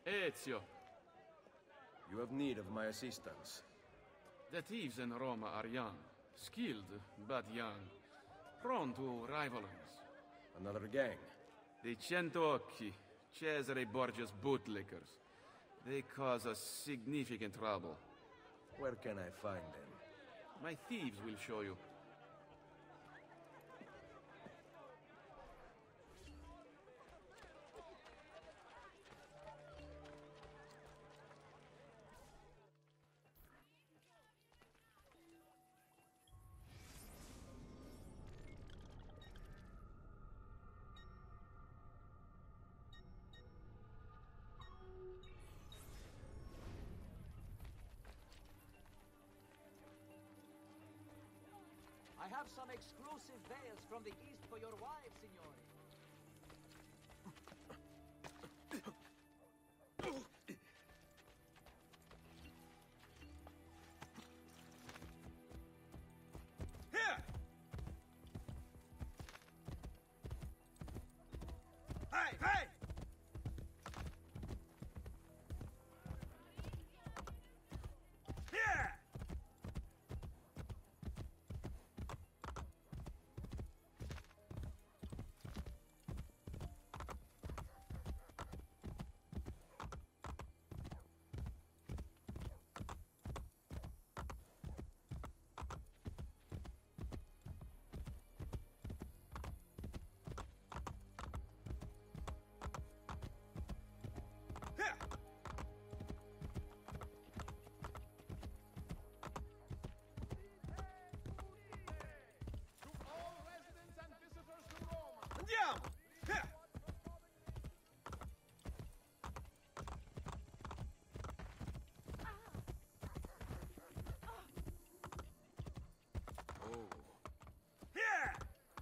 Ezio, You have need of my assistance. the thieves in Roma are young, skilled but young, prone to rivalries. Another gang. The Centocchi, Cesare Borgia's bootlickers. They cause us significant trouble. Where can I find them? My thieves will show you. I have some exclusive veils from the East for your wives, signore. Here! Hey, hey! Here! Here! To all residents and visitors to Roma. Andiamo! Here! Oh. Here!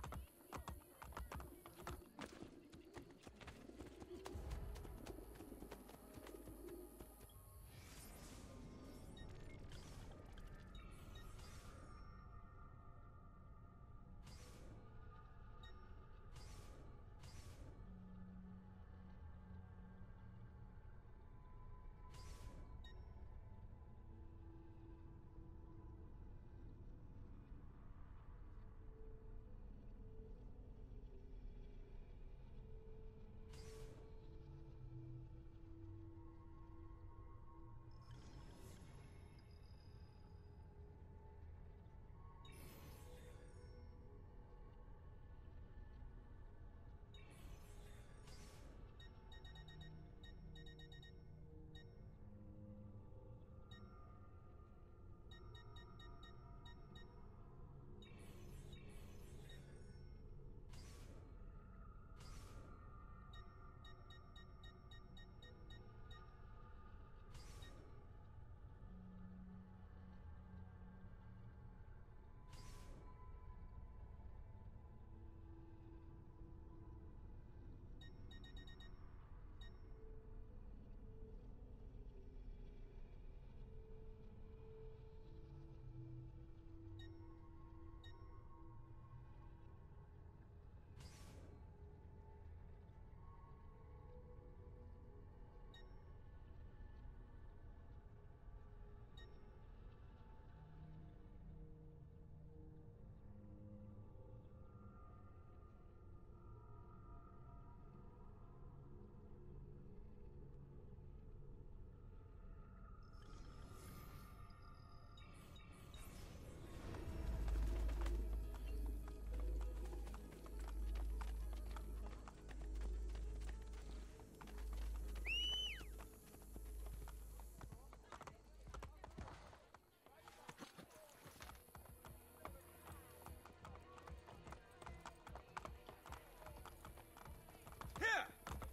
Here!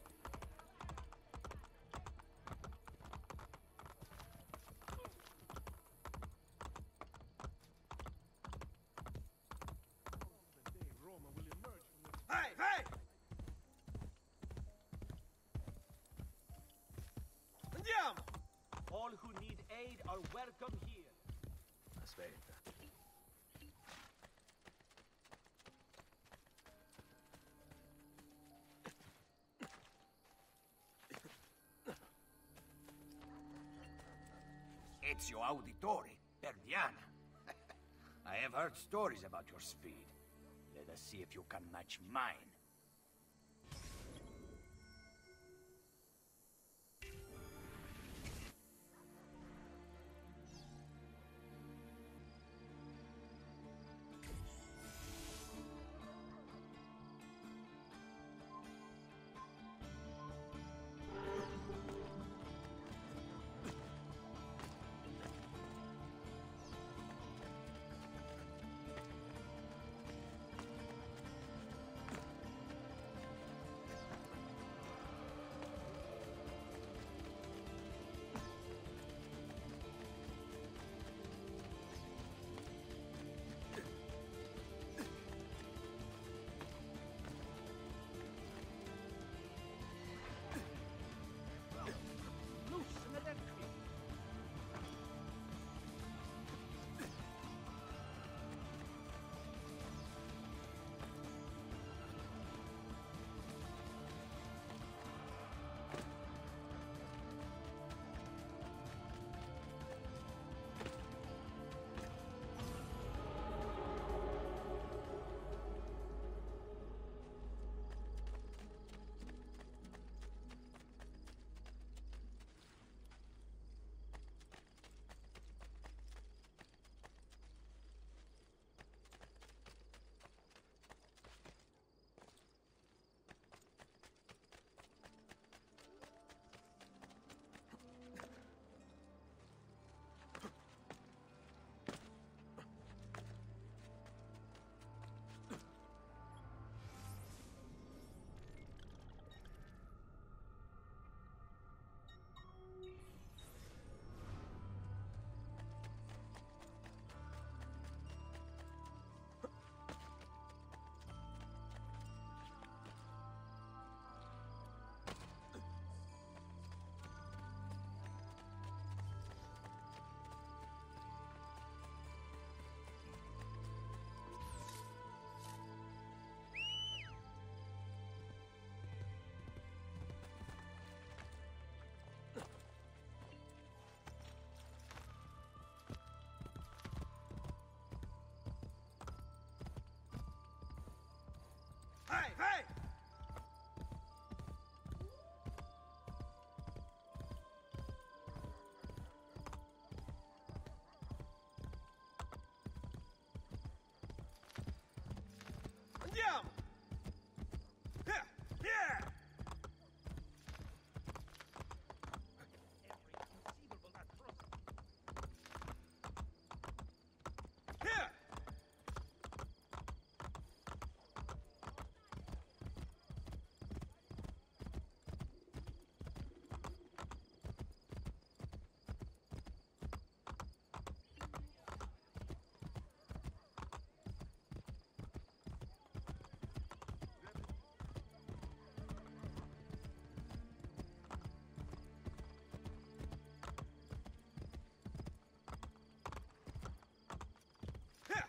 The day Roma will emerge from the Hey, hey! Andiamo! All who need aid are welcome here. Aspetta. Ezio Auditore, per Diana. I have heard stories about your speed. Let us see if you can match mine. Hey, hey! Andiamo! Here! Here! Here! Here!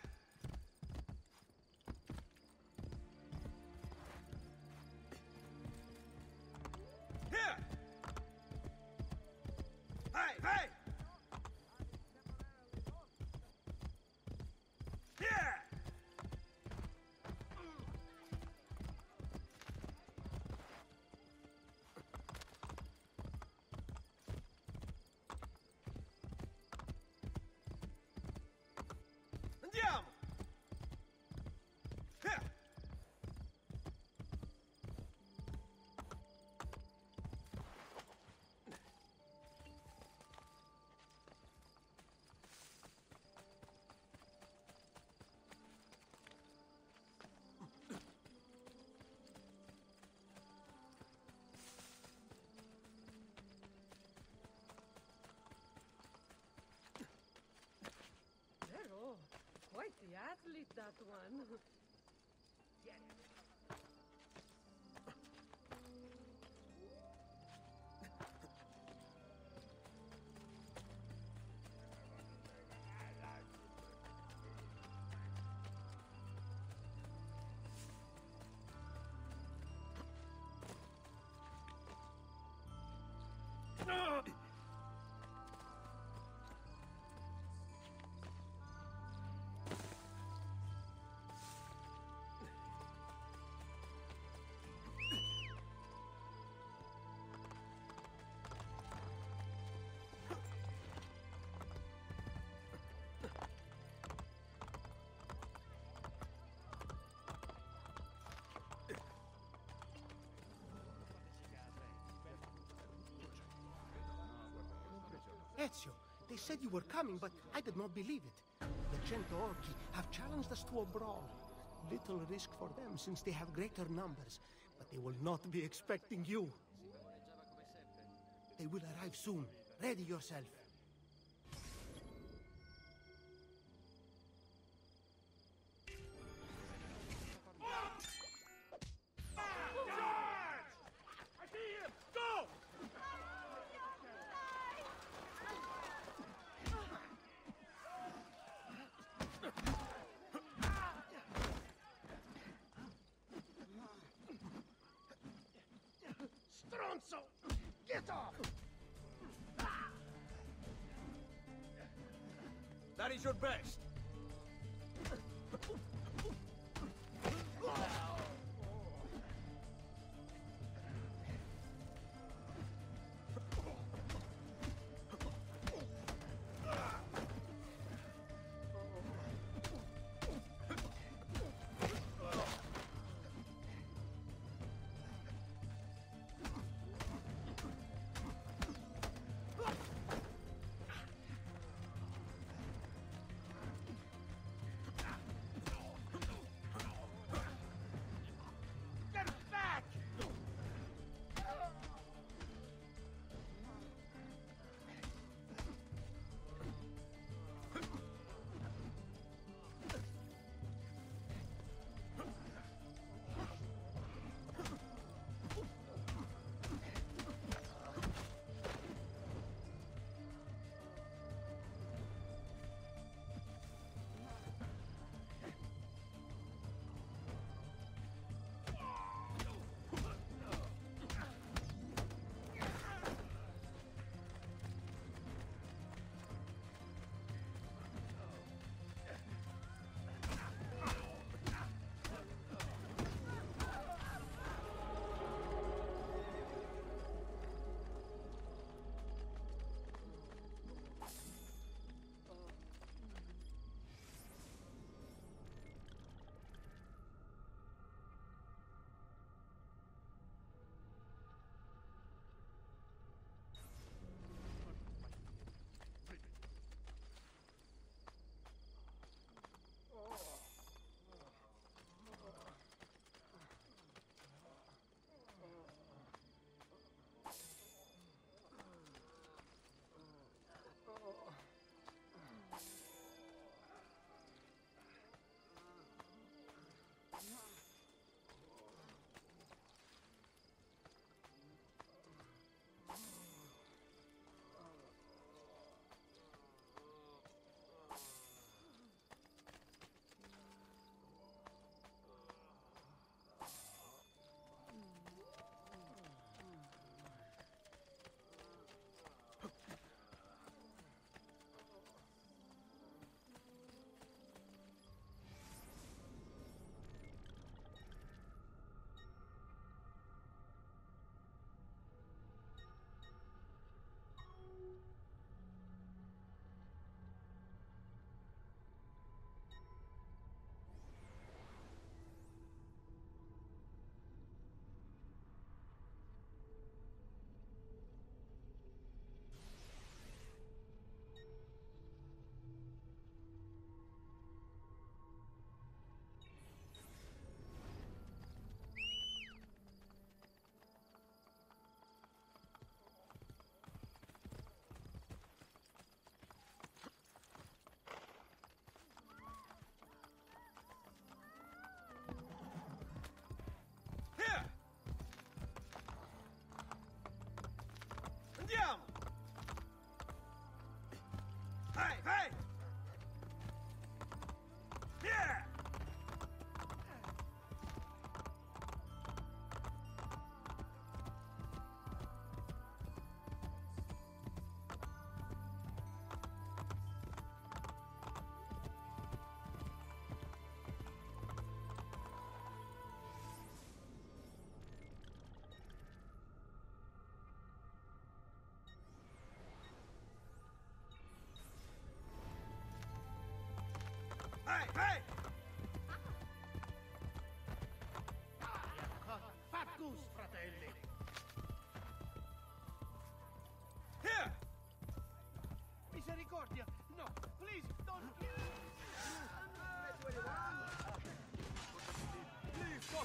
Here! Hey, hey! Here! Andiamo! Here! Pero, quite the athlete, that one. Ezio. They said you were coming, but I did not believe it. The Cento Orchi have challenged us to a brawl. Little risk for them since they have greater numbers, but they will not be expecting you. They will arrive soon. Ready yourself. Stronzo! Get off! That is your best.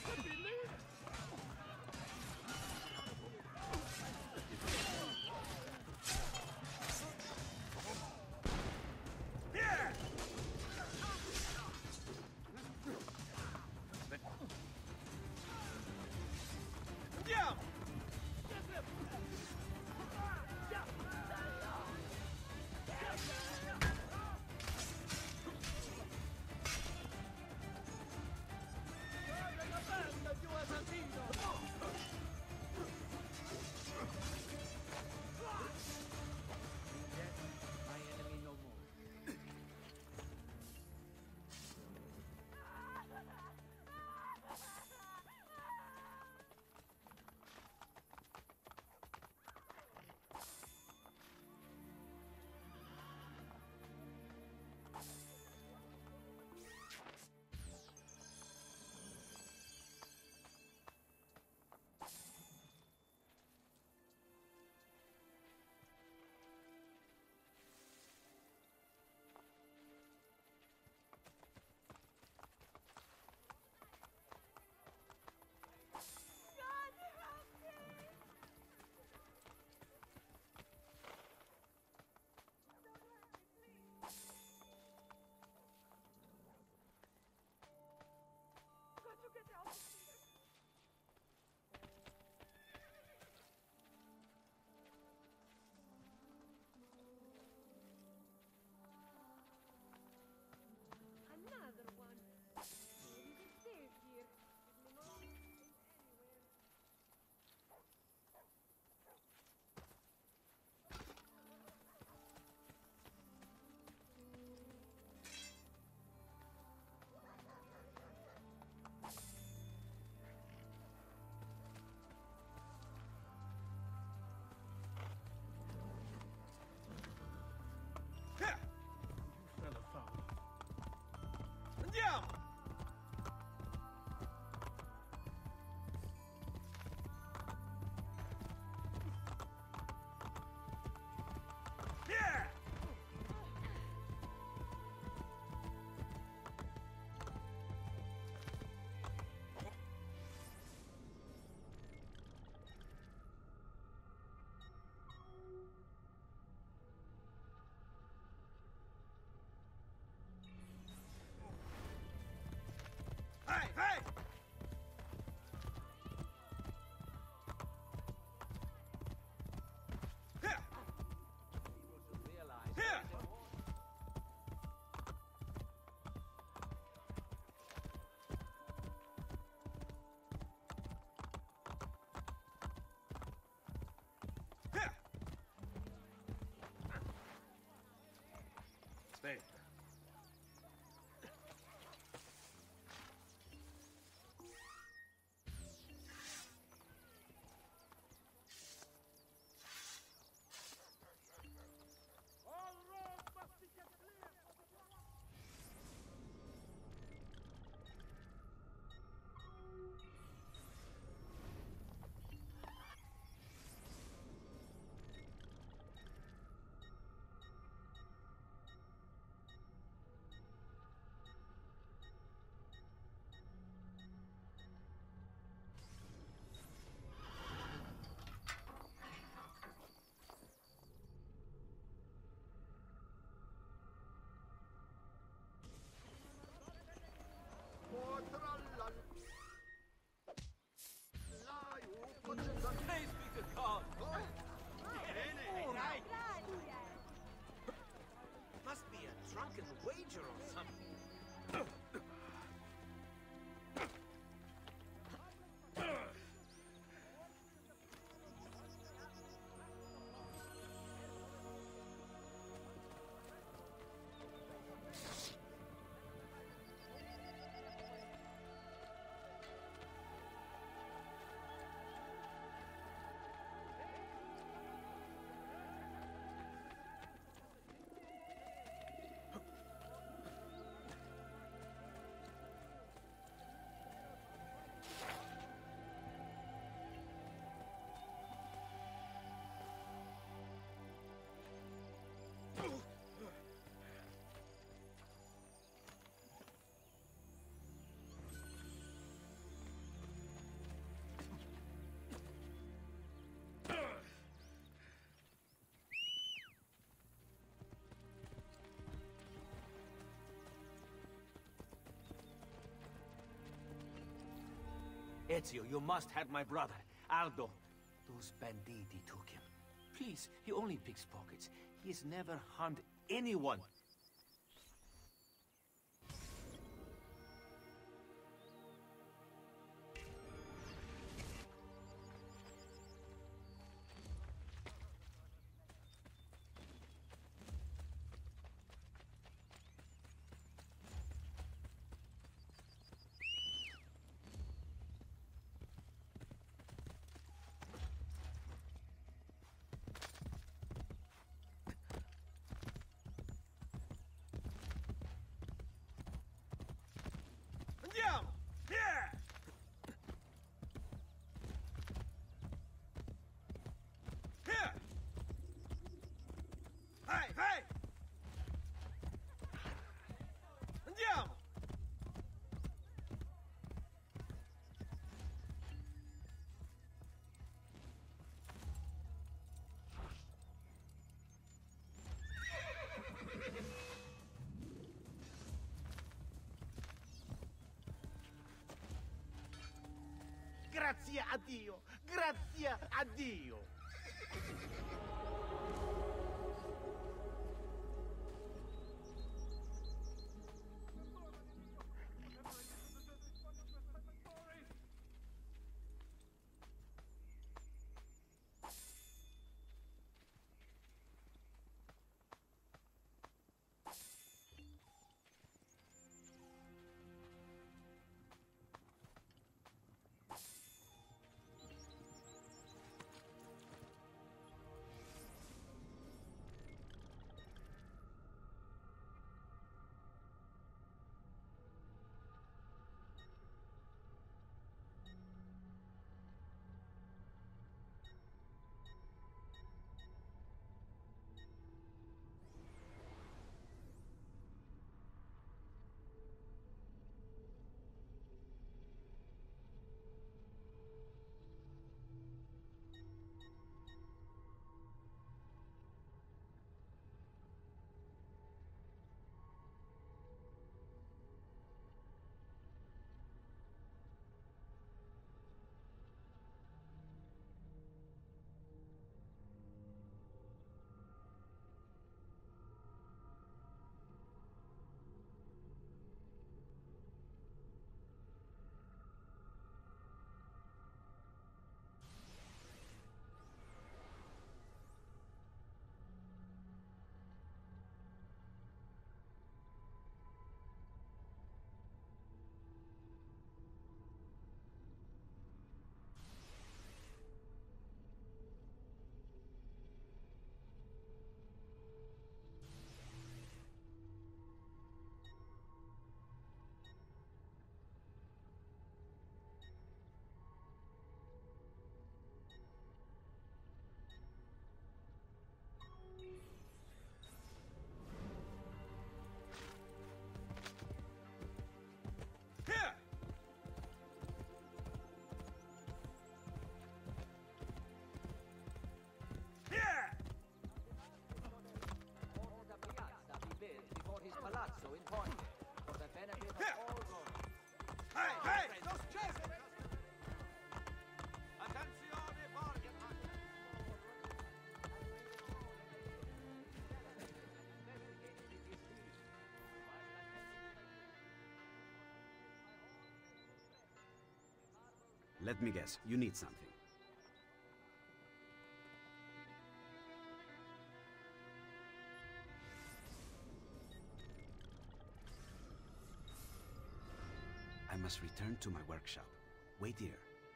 My enemy no more. Another one. Maybe they stay here. It may not lead anywhere. Fella foul. Andiamo! Yeah! Hey, hey! Here! People should realize Here! Here! Aspetta. All roads must be kept clear. Praise be to God. Must be a drunken wager or something. Ezio, you must have my brother, Aldo. Those banditti took him. Please, he only picks pockets. He's never harmed anyone. Andiamo! Here! Here! Vai, vai! Andiamo! Grazie a Dio! Grazie a Dio! Here! Here! Order the piazza be built before his palazzo in Ponte, for the benefit of Here. all Romans. Hey, hey! Attenzione, Borgia! Let me guess, you need something. I must return to my workshop. Wait here.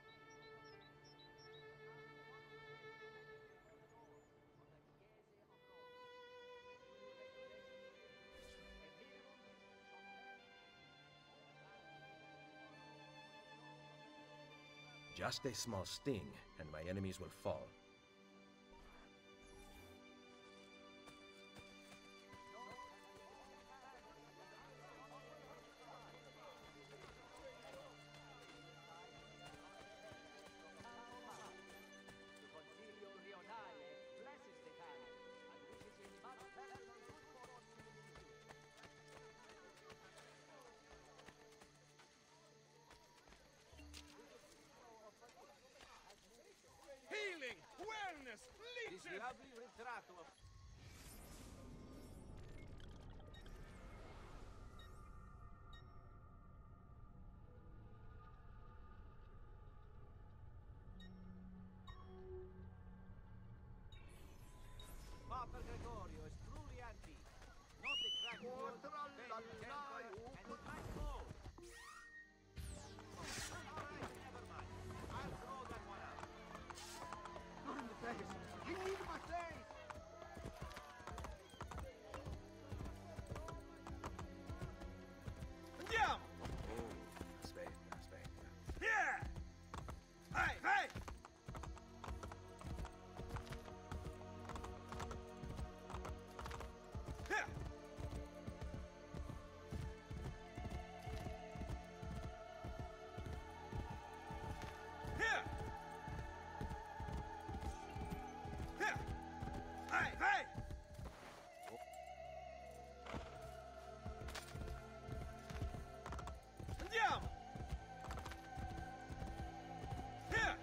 Just a small sting, and my enemies will fall. The Consiglio Rionale blesses the cannon and wishes him much health and good fortune in his future. Lovely ritratto. Papa Gregorio is truly antique. Not the cracked wood, very tempered, and it might mold. All right, never mind. I'll throw that one out. Not in the face. I need my face. Andiamo! Oh, aspetta, aspetta. Yeah! Vai, vai! Yeah! Yeah! Yeah! Vai, vai! Andiamo! Yeah!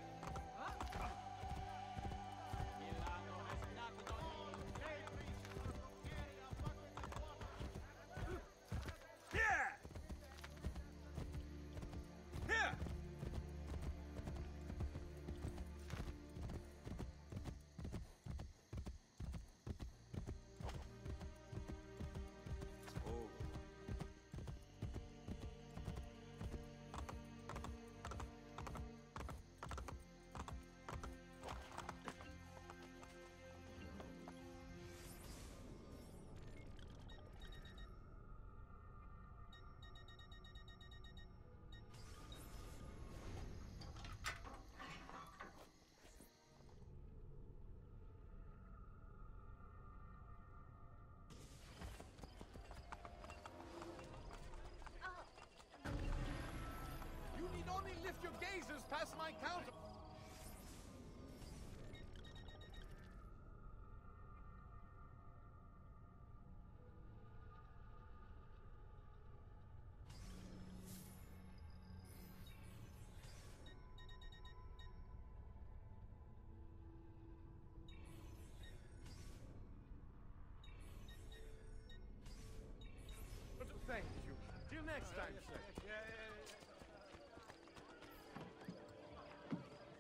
Yeah! Yeah! Oh, You need only lift your gazes past my counter. Thank you. Till next time, sir.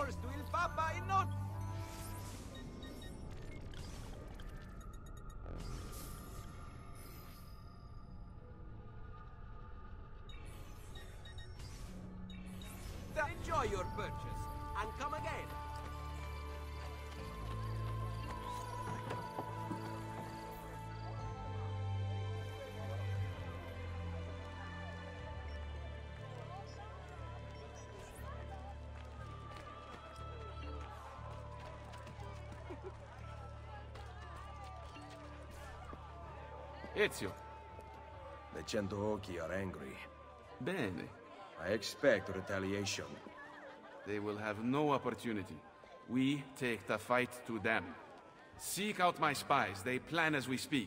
yours to Il Papa in no... Enjoy your purchase, and come again. Ezio. The Centoocchi are angry. Bene. I expect retaliation. They will have no opportunity. We take the fight to them. Seek out my spies. They plan as we speak.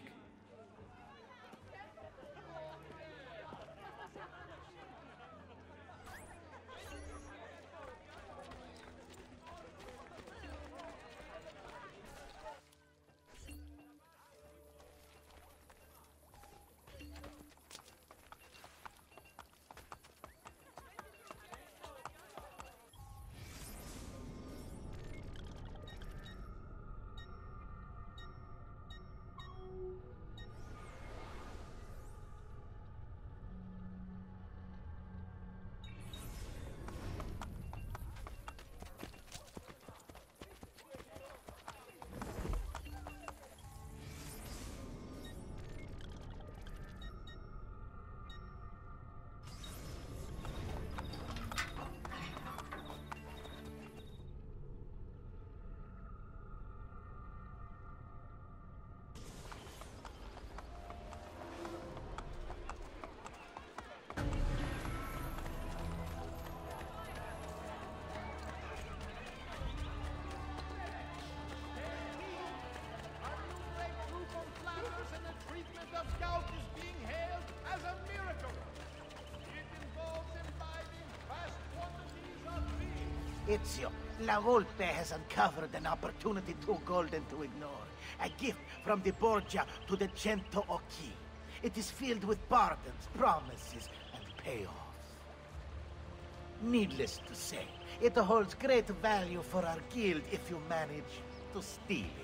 Ezio, La Volpe has uncovered an opportunity too golden to ignore. A gift from the Borgia to the Centoocchi. It is filled with pardons, promises, and payoffs. Needless to say, it holds great value for our guild if you manage to steal it.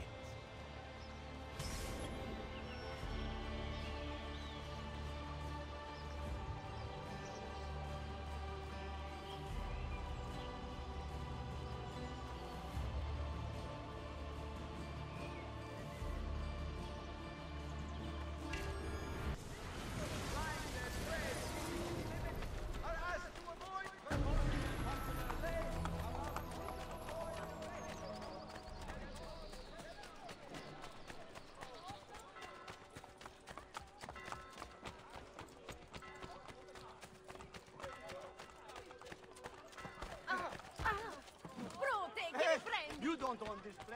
You don't own this place.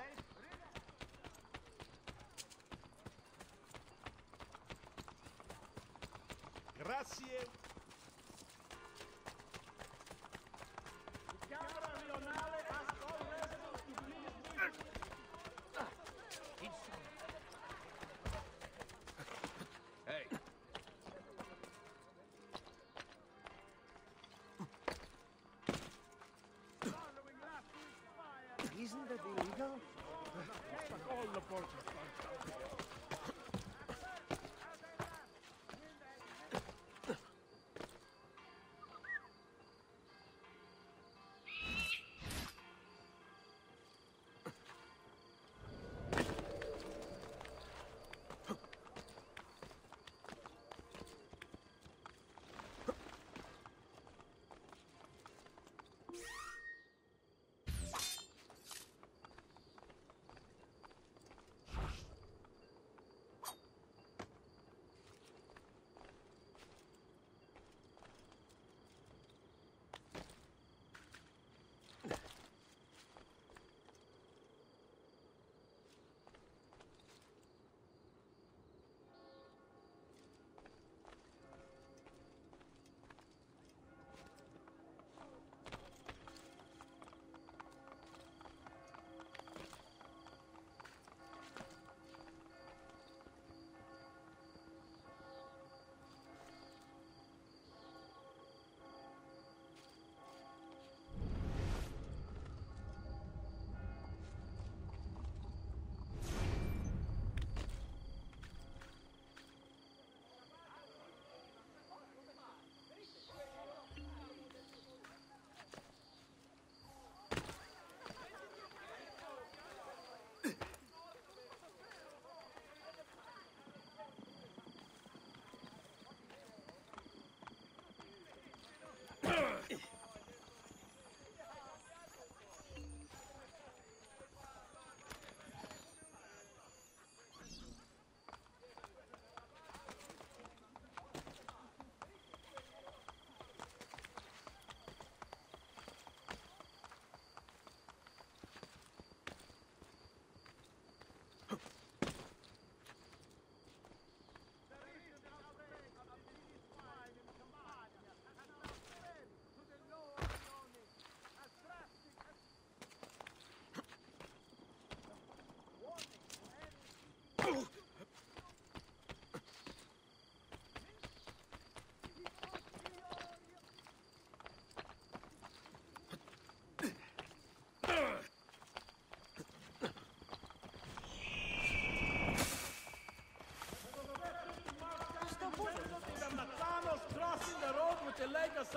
Grazie. Hey! Isn't that illegal? All the porches.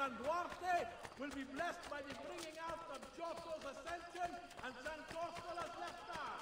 San Duarte will be blessed by the bringing out of Giotto's ascension and San Costola's left arm.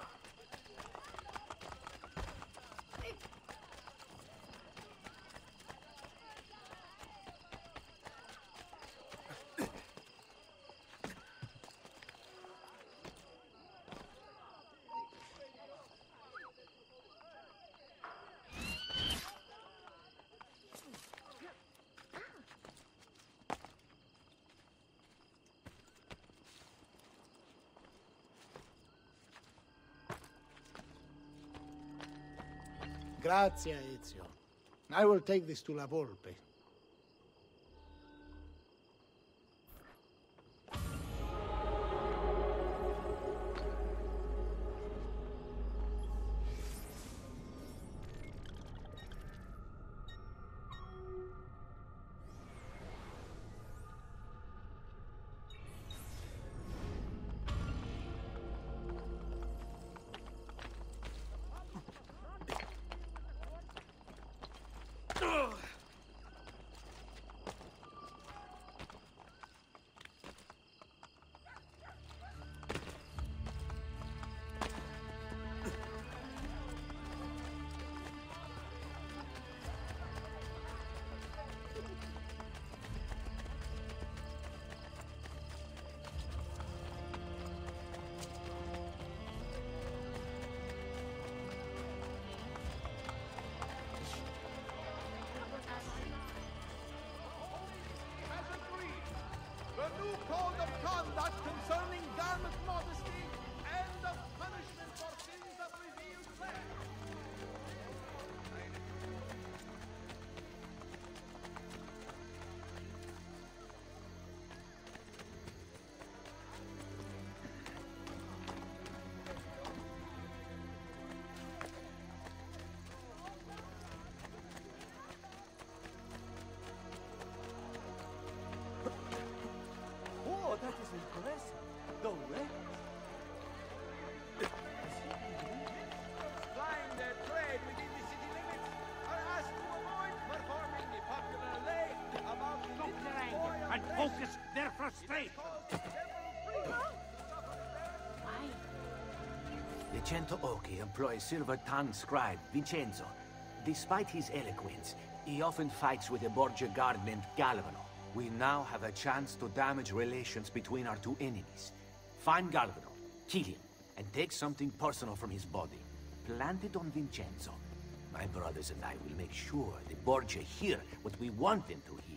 Grazie, Ezio. I will take this to La Volpe. The new code of conduct concerning garment modesty and of punishment for sins of revealed flesh. Oh, that is impressive. The way. Flying their trade within the city limits are asked to avoid performing the popular lay about the Stop their little anger boy and focus their frustration. The Cento Occhi employs silver-tongued scribe Vincenzo. Despite his eloquence, he often fights with a Borgia guard named Galvano. We now have a chance to damage relations between our two enemies. Find Galvano, kill him, and take something personal from his body. Plant it on Vincenzo. My brothers and I will make sure the Borgia hear what we want them to hear.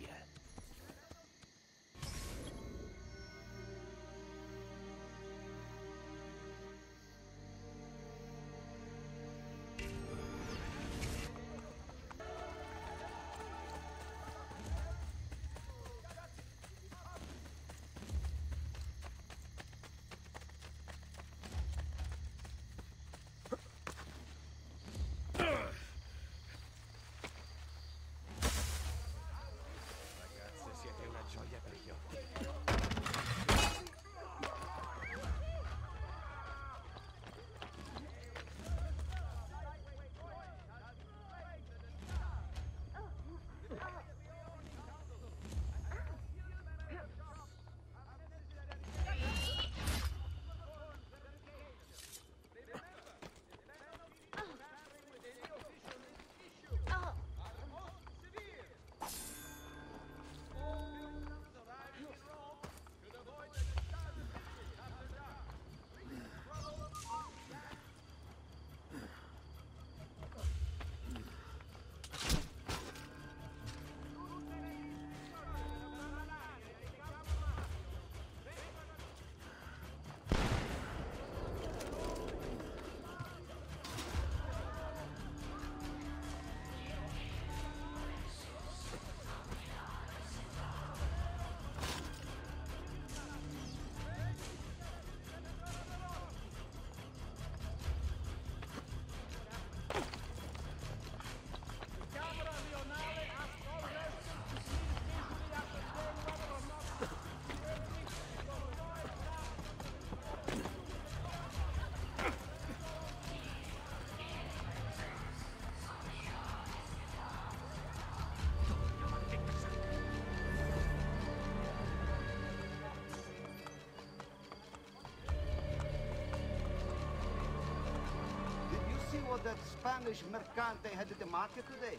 that Spanish mercante headed to market today?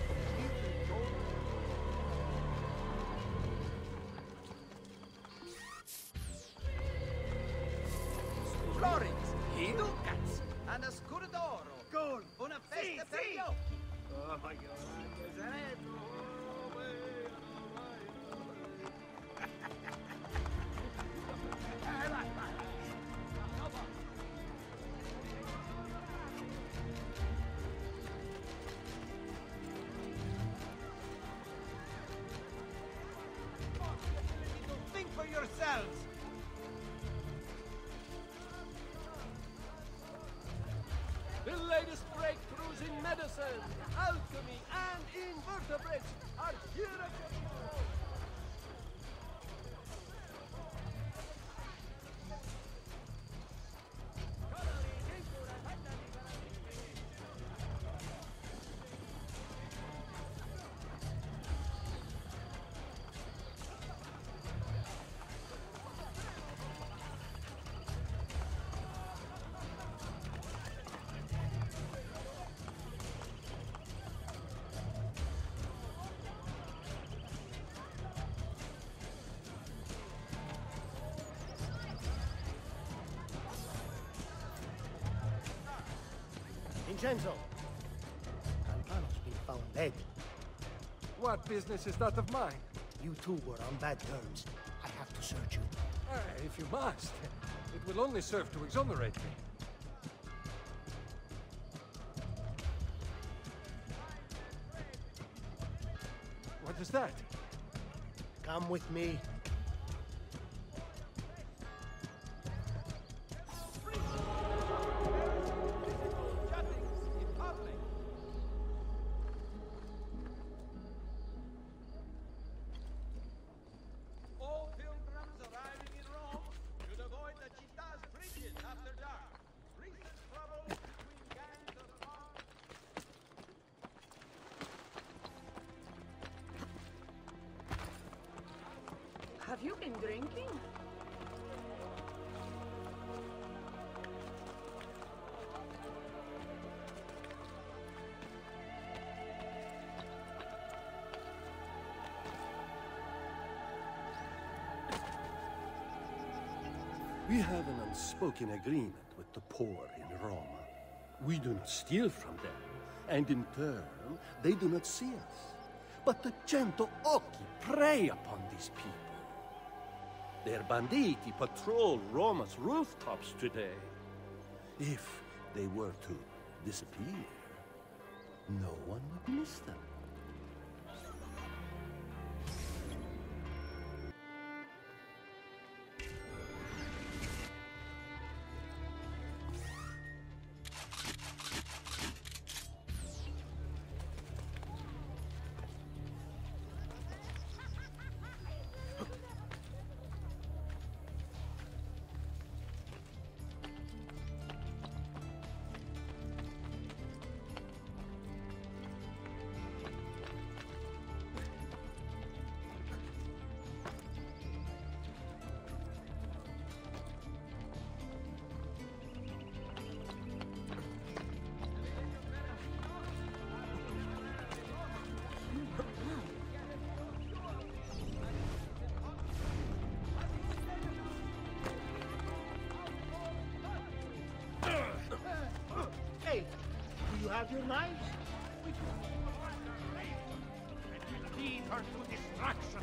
Florence, i ducats, and a scudoro. Goal, una festa per gli occhi. Oh my God, think for yourselves. The latest breakthroughs in medicine, alchemy, and invertebrates are here at your call. Vincenzo! Albano's been found dead. What business is that of mine? You two were on bad terms. I have to search you. If you must. It will only serve to exonerate me. What is that? Come with me. All pilgrims arriving in Rome should avoid the città's bridges after dark. Recent trouble between gangs of armed... Have you been drinking? We have an unspoken agreement with the poor in Rome. We do not steal from them, and in turn, they do not see us. But the Cento Occhi prey upon these people. Their banditti patrol Roma's rooftops today. If they were to disappear, no one would miss them. Hey, do you have your knives? Lead her to destruction.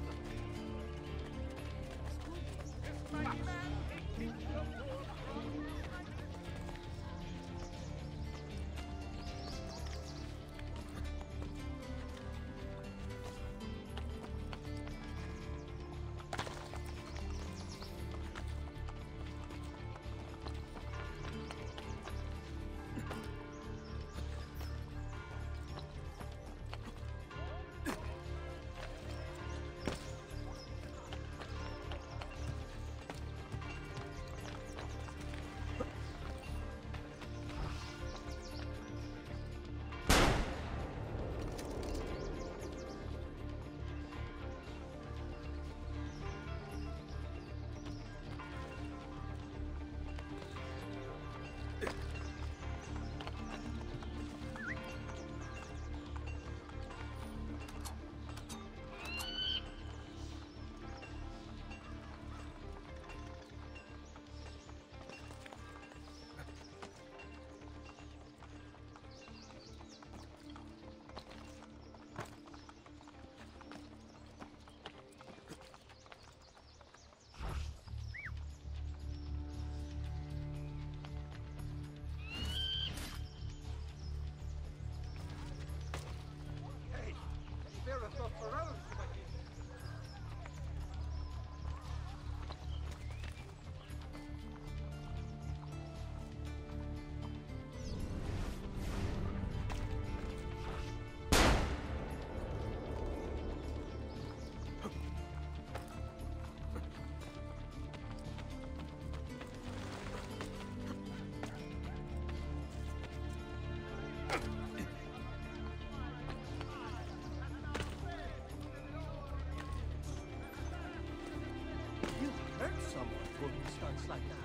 hurt someone pulling stunts like that.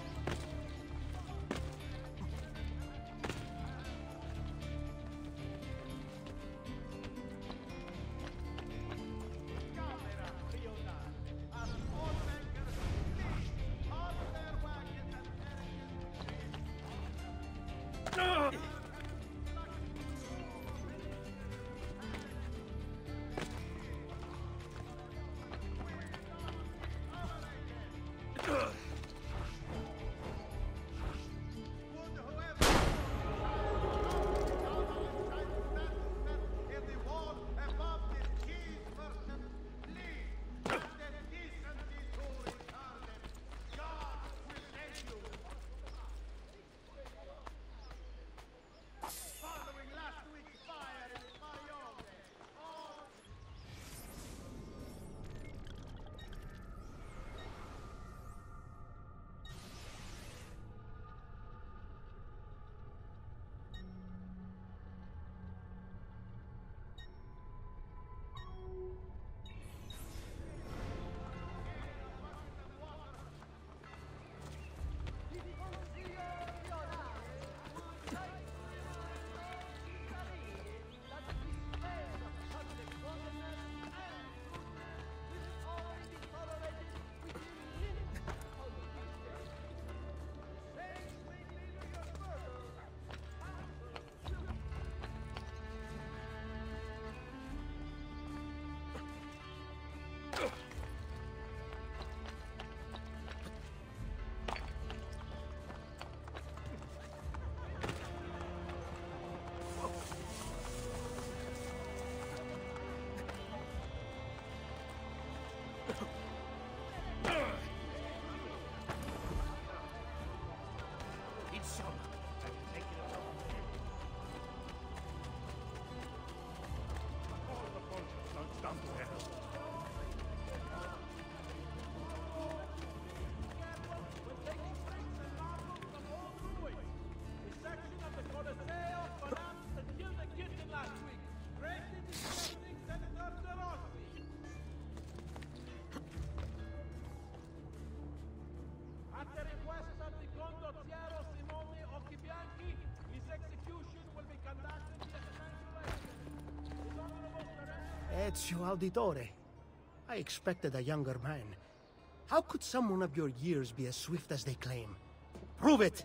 Ezio Auditore. I expected a younger man. How could someone of your years be as swift as they claim? Prove it!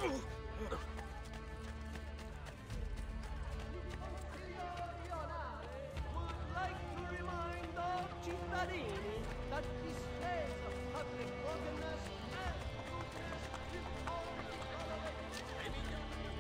Would like to remind all cittadini that displays of public openness and goodness is always tolerated.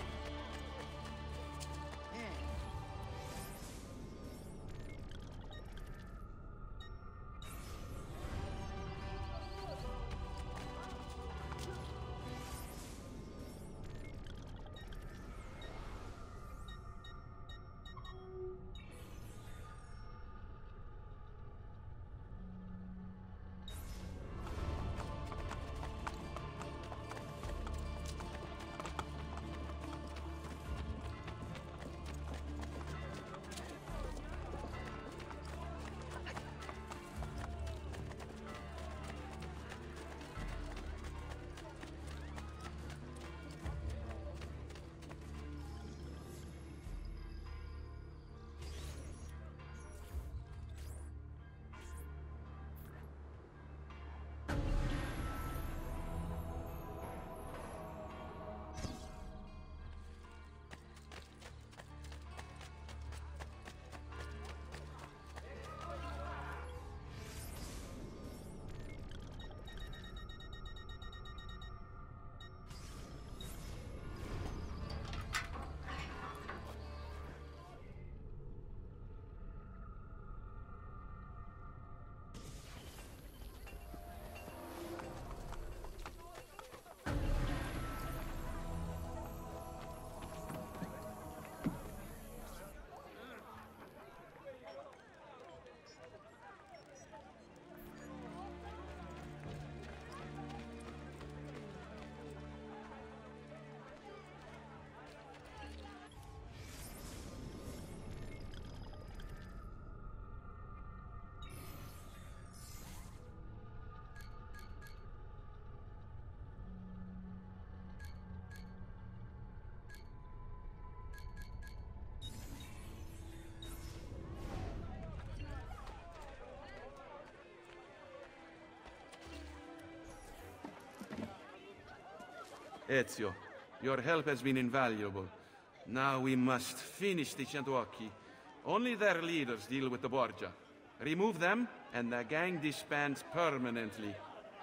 Ezio, your help has been invaluable. Now we must finish the Centuocchi. Only their leaders deal with the Borgia. Remove them, and the gang disbands permanently.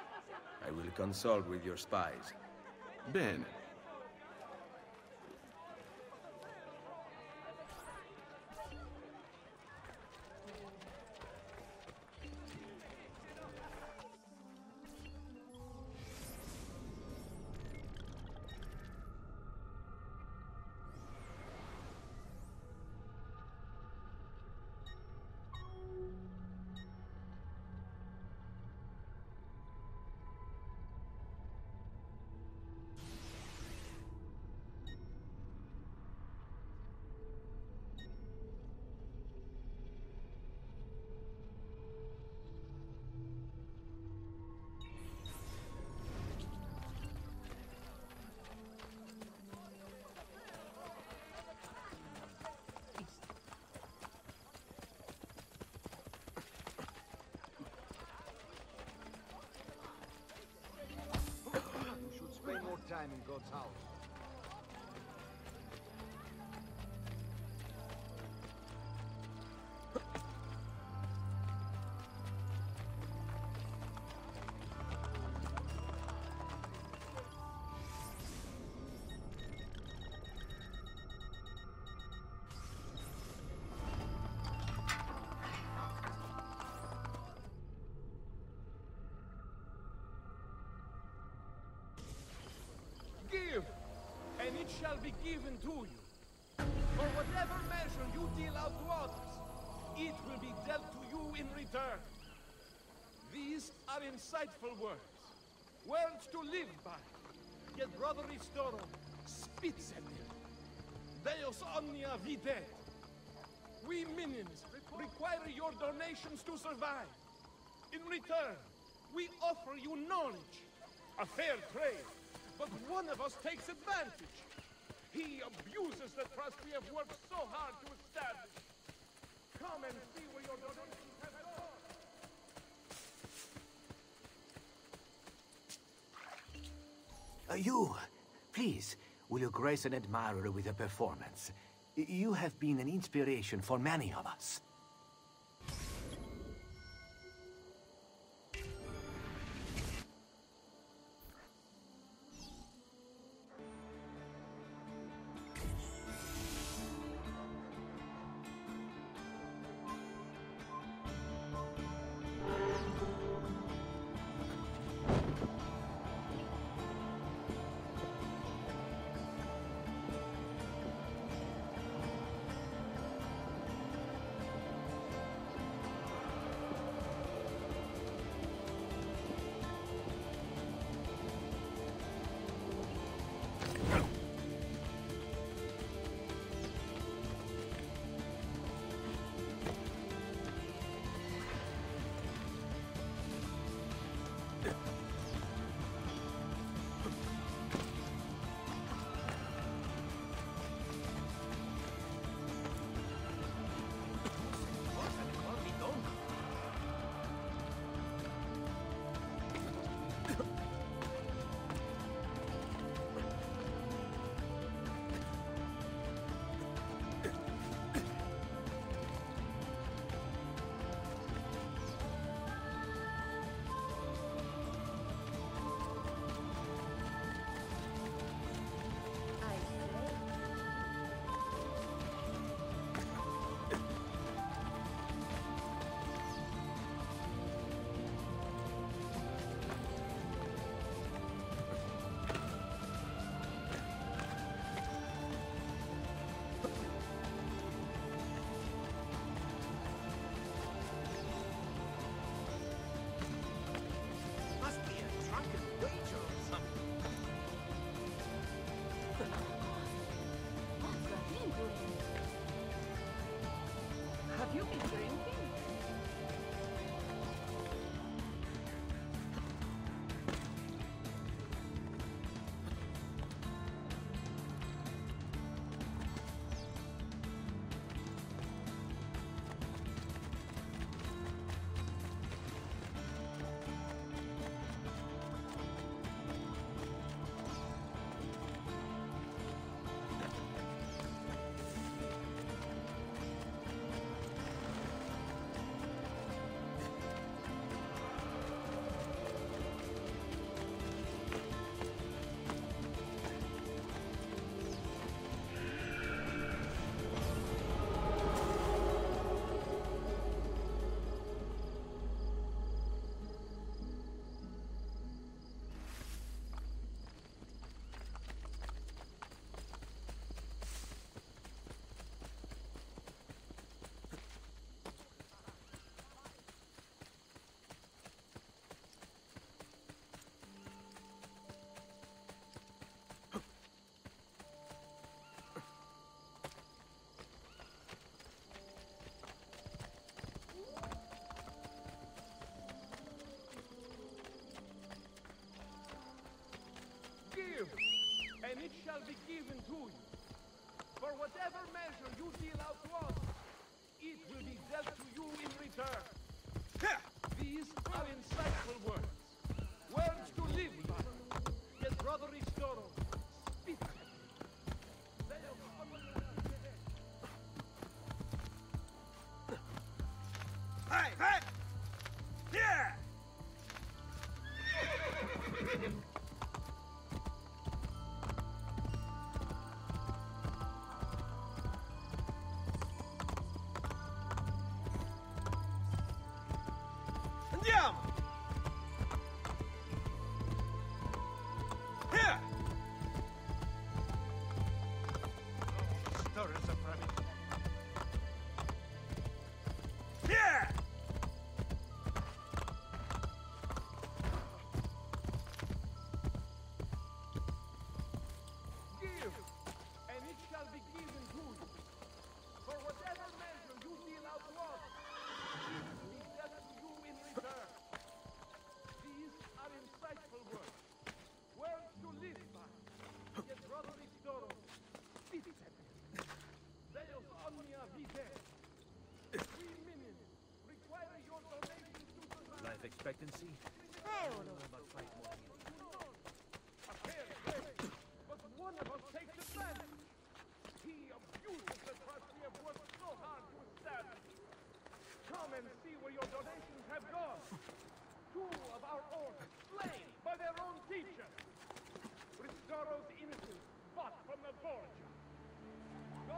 I will consult with your spies. Bene. Time in God's house. Give, and it shall be given to you. For whatever measure you deal out to others, it will be dealt to you in return. These are insightful words. Words to live by. Yet Brother Ristoro spits at them. Deus omnia videt. We minions require your donations to survive. In return, we offer you knowledge. A fair trade. But one of us takes advantage. He abuses the trust we have worked so hard to establish. Come and see where your donations have gone. You! Please, will you grace an admirer with a performance? You have been an inspiration for many of us. Have you been drinking? Give, and it shall be given to you. For whatever measure you deal out to others, it will be dealt to you in return. These are insightful words. Words to live by. Yet, Brother Ristoro, speak. Hey, hey! Yeah! Andiamo!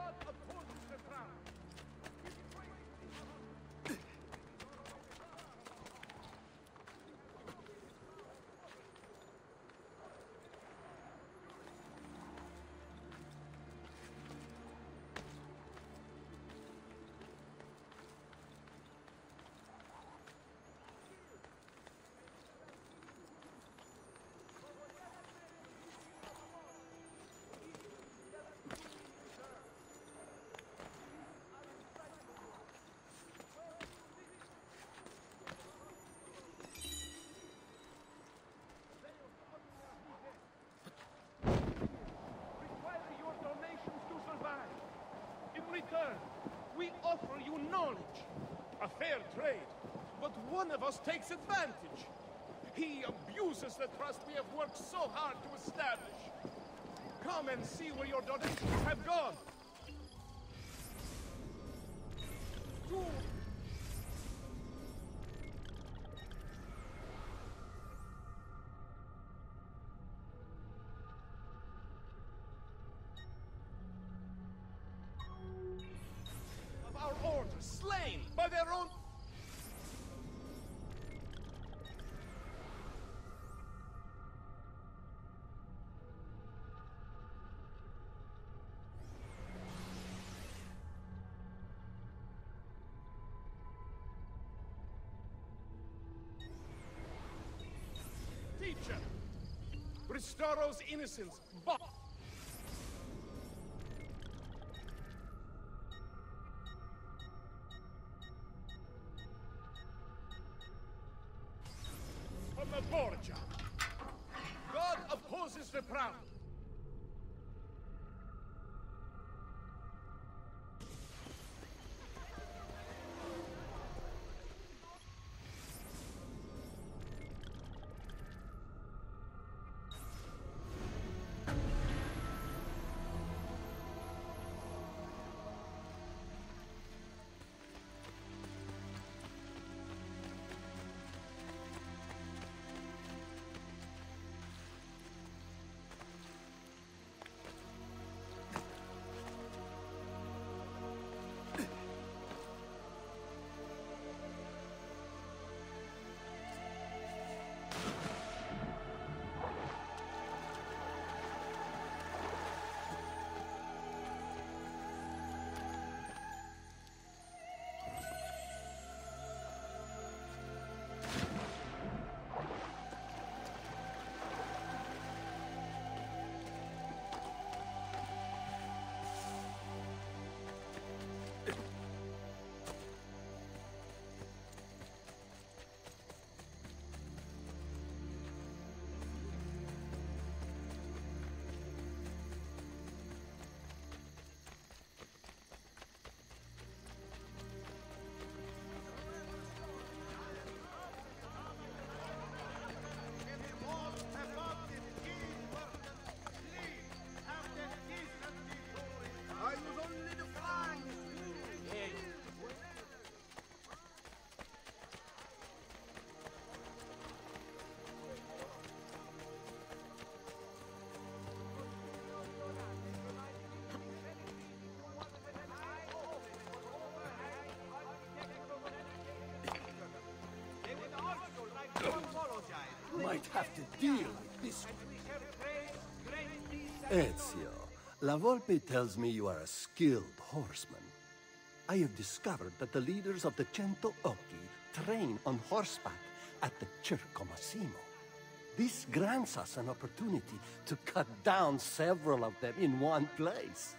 God opposes the proud. Return, we offer you knowledge, a fair trade, but one of us takes advantage. He abuses the trust we have worked so hard to establish. Come and see where your donations have gone. Our orders slain by their own... Teacher, Restoro's innocence, but... From the Borgia. God opposes the proud. Might have to deal with this. Ezio, La Volpe tells me you are a skilled horseman. I have discovered that the leaders of the Cento Occhi train on horseback at the Circo Massimo. This grants us an opportunity to cut down several of them in one place.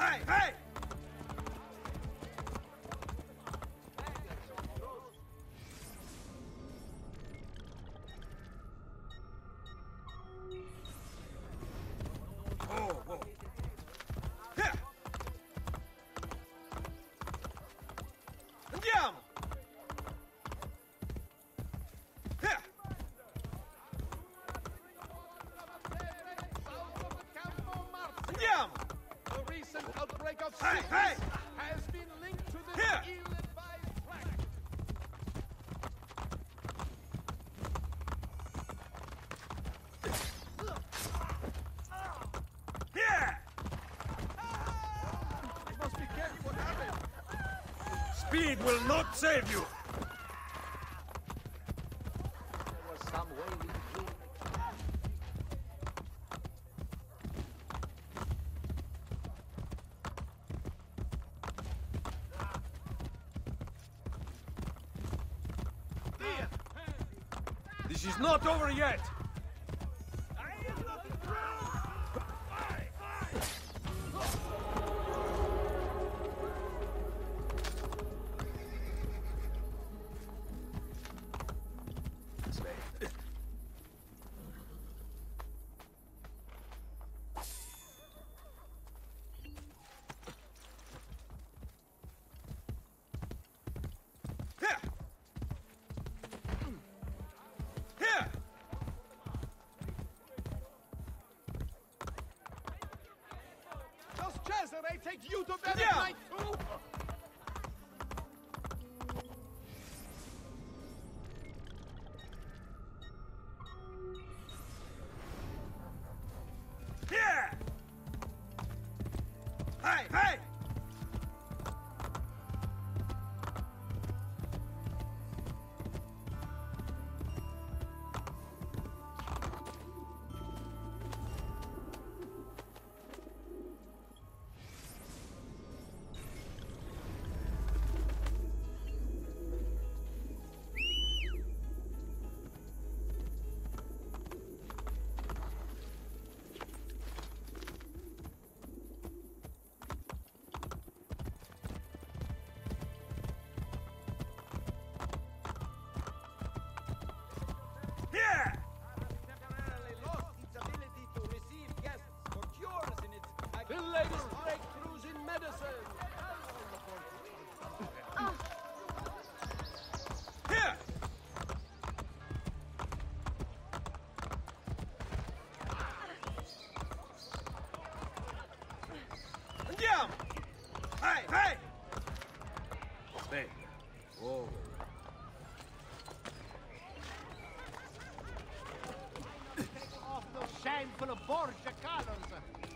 Hey, hey! Whoa, whoa. Here! Andiamo! Here! Andiamo! The recent outbreak of Hey, sickness hey! has been linked to this Here! ill-advised practice. Here! You must be careful what happened. Speed will not save you! There was some way we could. This is not over yet! Here! Here! Does Cesare take you to bed Yeah. at night too? Here! Hey, hey! Here! Temporarily lost its ability to receive guests for cures in its... The latest breakthroughs in medicine. Here! Andiamo! Hey, hey! Aspetta. Whoa. Off those shameful of Borgia colors.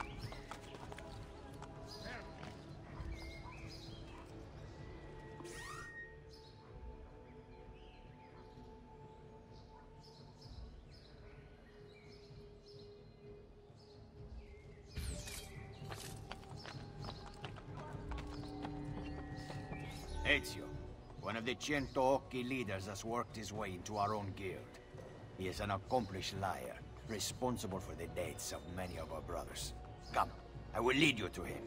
Ezio, one of the Cento Occhi leaders, has worked his way into our own guild. He is an accomplished liar, responsible for the deaths of many of our brothers. Come, I will lead you to him.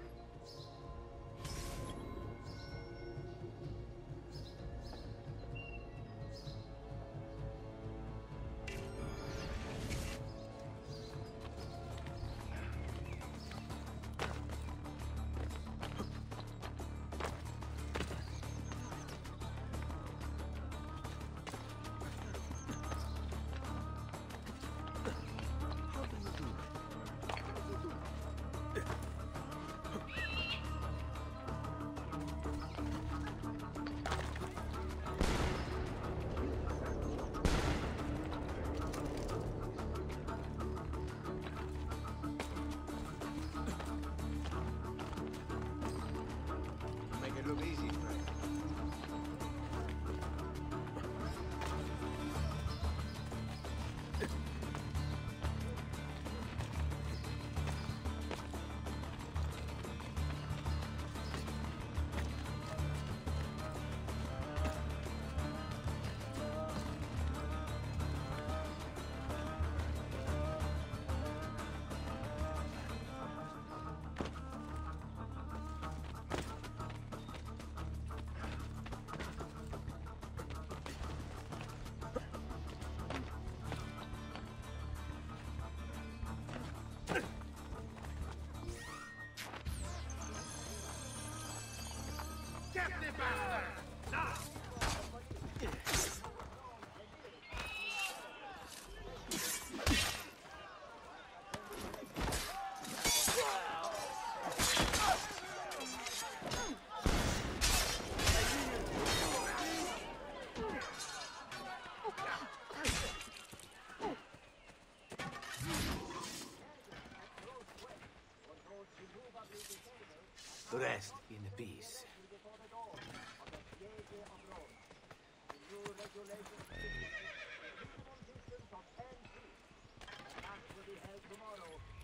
Make it look easy, friend. Rest in peace. Will be held tomorrow